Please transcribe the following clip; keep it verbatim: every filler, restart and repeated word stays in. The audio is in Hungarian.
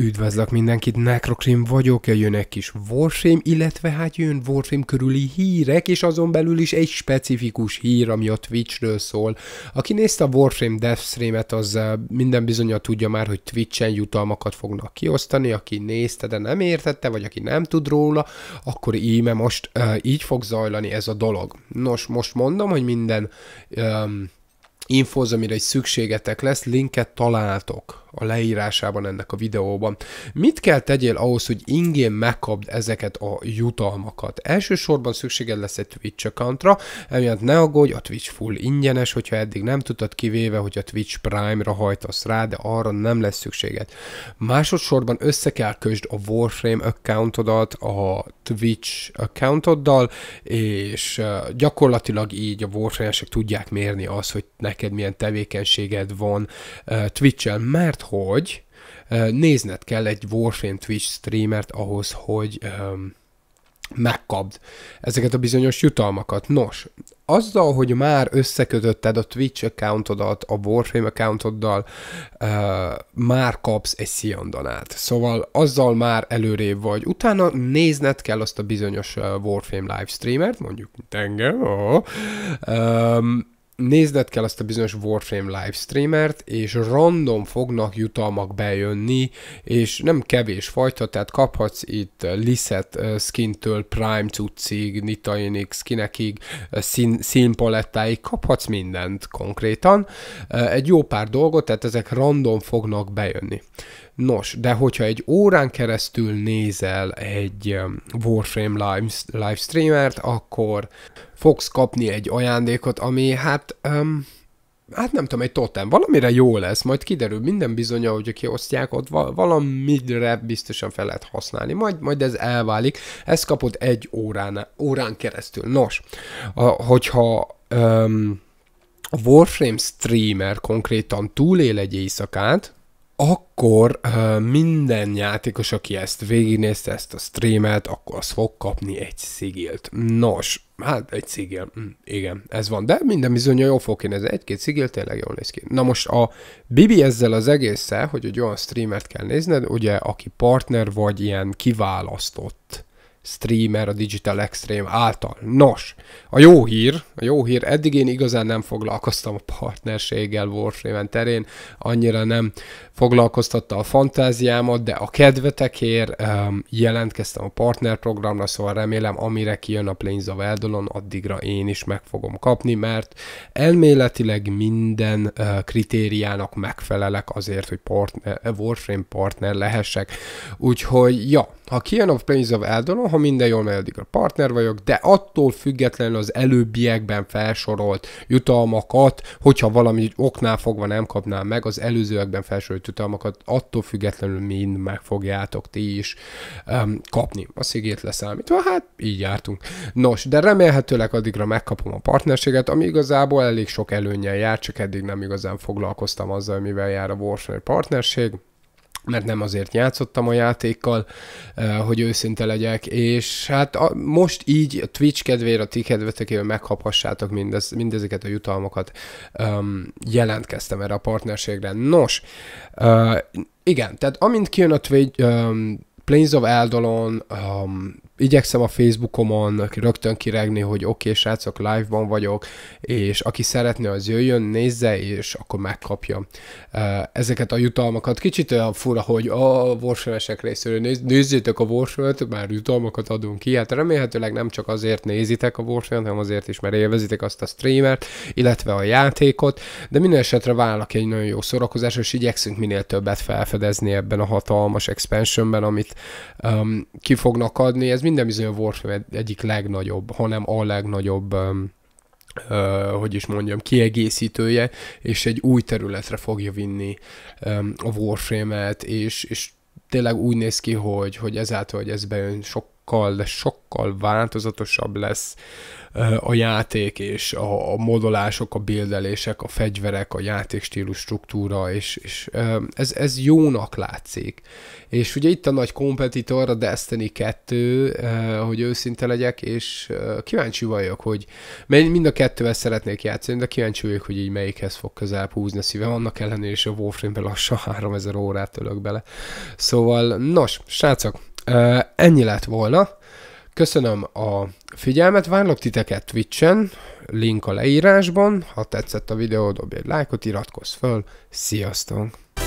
Üdvözlök mindenkit, Necrokrim vagyok, jön egy kis Warframe, illetve hát jön Warframe körüli hírek, és azon belül is egy specifikus hír, ami a Twitchről szól. Aki nézte a Warframe Death Streamet, az minden bizonnyal tudja már, hogy Twitchen jutalmakat fognak kiosztani. Aki nézte, de nem értette, vagy aki nem tud róla, akkor íme most uh, így fog zajlani ez a dolog. Nos, most mondom, hogy minden um, infóz, amire egy szükségetek lesz, linket találtok a leírásában ennek a videóban. Mit kell tegyél ahhoz, hogy ingyen megkapd ezeket a jutalmakat? Elsősorban szükséged lesz egy Twitch accountra, emiatt ne aggódj, a Twitch full ingyenes, hogyha eddig nem tudtad, kivéve, hogy a Twitch Prime-ra hajtasz rá, de arra nem lesz szükséged. Másodszorban össze kell kösd a Warframe accountodat a Twitch accountoddal, és gyakorlatilag így a Warframe-esek tudják mérni azt, hogy neked milyen tevékenységed van Twitch-el, mert hogy nézned kell egy Warframe Twitch streamert ahhoz, hogy um, megkapd ezeket a bizonyos jutalmakat. Nos, azzal, hogy már összekötötted a Twitch accountodat a Warframe accountoddal, uh, már kapsz egy Sziandonát. Szóval azzal már előrébb vagy. Utána nézned kell azt a bizonyos uh, Warframe livestreamert, mondjuk engem, oh, um, nézned kell azt a bizonyos Warframe livestreamert, és random fognak jutalmak bejönni, és nem kevés fajta, tehát kaphatsz itt Lisset skintől Prime cuccig, Nitainig, skinekig, szín, színpalettáig, kaphatsz mindent konkrétan. Egy jó pár dolgot, tehát ezek random fognak bejönni. Nos, de hogyha egy órán keresztül nézel egy Warframe live, livestreamert, akkor fogsz kapni egy ajándékot, ami hát, um, hát nem tudom, egy totem, valamire jó lesz, majd kiderül minden bizonnyal, hogy kiosztják, ott valamire biztosan fel lehet használni, majd, majd ez elválik, ezt kapod egy órán, órán keresztül. Nos, a, hogyha um, a Warframe streamer konkrétan túlél egy éjszakát, akkor uh, minden játékos, aki ezt végignézte, ezt a streamet, akkor az fog kapni egy szigilt. Nos, hát egy szigil, mm, igen, ez van, de minden bizonnyal jól fog kinézni, egy-két szigil tényleg jól néz ki. Na most a Bibi ezzel az egésszel, hogy egy olyan streamert kell nézned, ugye, aki partner vagy ilyen kiválasztott streamer a Digital Extreme által. Nos, a jó hír, a jó hír, eddig én igazán nem foglalkoztam a partnerséggel Warframe terén, annyira nem foglalkoztatta a fantáziámat, de a kedvetekért um, jelentkeztem a partnerprogramra, szóval remélem, amire kijön a Plains of Eldolon, addigra én is meg fogom kapni, mert elméletileg minden uh, kritériának megfelelek azért, hogy partner, Warframe partner lehessek. Úgyhogy, ja, ha kijön a Plains of Eldolon, ha minden jól megy, addig a partner vagyok, de attól függetlenül az előbbiekben felsorolt jutalmakat, hogyha valami oknál fogva nem kapnám meg, az előzőekben felsorolt jutalmakat, attól függetlenül mind meg fogjátok ti is um, kapni. A szigét leszámítva, hát így jártunk. Nos, de remélhetőleg addigra megkapom a partnerséget, ami igazából elég sok előnnyel jár, csak eddig nem igazán foglalkoztam azzal, mivel jár a Warframe partnerség, mert nem azért játszottam a játékkal, hogy őszinte legyek, és hát a, most így a Twitch kedvére, a ti kedvetekében megkaphassátok mindez, mindezeket a jutalmakat, um, jelentkeztem erre a partnerségre. Nos, uh, igen, tehát amint kijön a Twitch, um, Plains of Eldolon, um, igyekszem a Facebookomon rögtön kiregni, hogy oké, okay, srácok, live-ban vagyok, és aki szeretne, az jöjjön, nézze, és akkor megkapja uh, ezeket a jutalmakat. Kicsit olyan fura, hogy a Warframe-esek részéről néz, nézzétek a Warframe-t, már jutalmakat adunk ki. Hát remélhetőleg nem csak azért nézitek a Warframe-t, hanem azért is, mert élvezitek azt a streamert, illetve a játékot, de minden esetre vállalok egy nagyon jó szórakozás, és igyekszünk minél többet felfedezni ebben a hatalmas expansionben, amit um, ki fognak adni. Ez minden bizony a Warframe egyik legnagyobb, hanem a legnagyobb, um, uh, hogy is mondjam, kiegészítője, és egy új területre fogja vinni um, a Warframe-et, és, és tényleg úgy néz ki, hogy, hogy ezáltal, hogy ez bejön, sok sokkal, de sokkal változatosabb lesz a játék, és a, a modolások, a buildelések, a fegyverek, a játékstílus struktúra, és, és ez, ez jónak látszik. És ugye itt a nagy kompetitor, a Destiny kettő, hogy őszinte legyek, és kíváncsi vagyok, hogy mind a kettővel szeretnék játszani, de kíváncsi vagyok, hogy így melyikhez fog közel húzni a szívem, annak ellenére is a Warframe-ben lassan háromezer órát tölök bele. Szóval, nos, srácok, ennyi lett volna. Köszönöm a figyelmet, várlak titeket Twitchen, link a leírásban, ha tetszett a videó, dobj egy lájkot, iratkozz föl, sziasztok!